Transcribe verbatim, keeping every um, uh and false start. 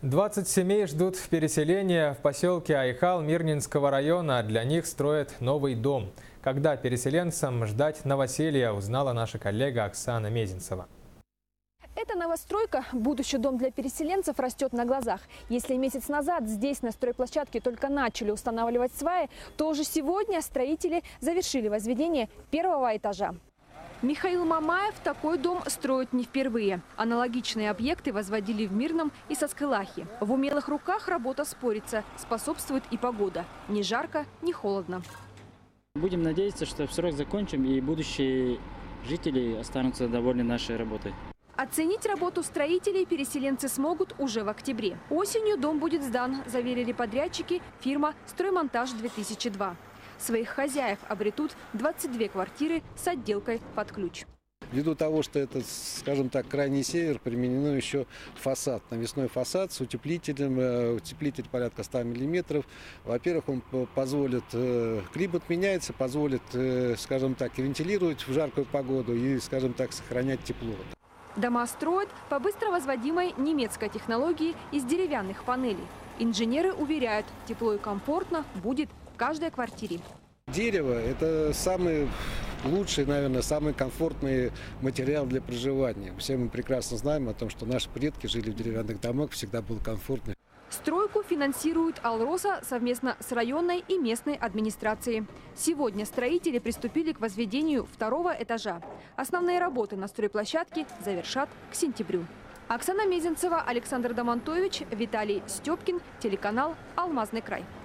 двадцать семей ждут переселения в поселке Айхал Мирнинского района. Для них строят новый дом. Когда переселенцам ждать новоселья, узнала наша коллега Оксана Мезенцева. Эта новостройка, будущий дом для переселенцев, растет на глазах. Если месяц назад здесь на стройплощадке только начали устанавливать сваи, то уже сегодня строители завершили возведение первого этажа. Михаил Мамаев такой дом строит не впервые. Аналогичные объекты возводили в Мирном и Соскылахе. В умелых руках работа спорится. Способствует и погода. Ни жарко, ни холодно. Будем надеяться, что в срок закончим и будущие жители останутся довольны нашей работой. Оценить работу строителей переселенцы смогут уже в октябре. Осенью дом будет сдан, заверили подрядчики, фирма «Строймонтаж-две тысячи два». Своих хозяев обретут двадцать две квартиры с отделкой под ключ. Ввиду того, что это, скажем так, крайний север, применено еще фасад, навесной фасад с утеплителем, утеплитель порядка ста миллиметров. Во-первых, он позволит, климат меняется, позволит, скажем так, вентилировать в жаркую погоду и, скажем так, сохранять тепло. Дома строят по быстро возводимой немецкой технологии из деревянных панелей. Инженеры уверяют, тепло и комфортно будет в каждой квартире. Дерево – это самый лучший, наверное, самый комфортный материал для проживания. Все мы прекрасно знаем о том, что наши предки жили в деревянных домах, всегда было комфортно. Стройку финансирует Алроса совместно с районной и местной администрацией. Сегодня строители приступили к возведению второго этажа. Основные работы на стройплощадке завершат к сентябрю. Оксана Мезенцева, Александр Домонтович, Виталий Степкин, телеканал «Алмазный край».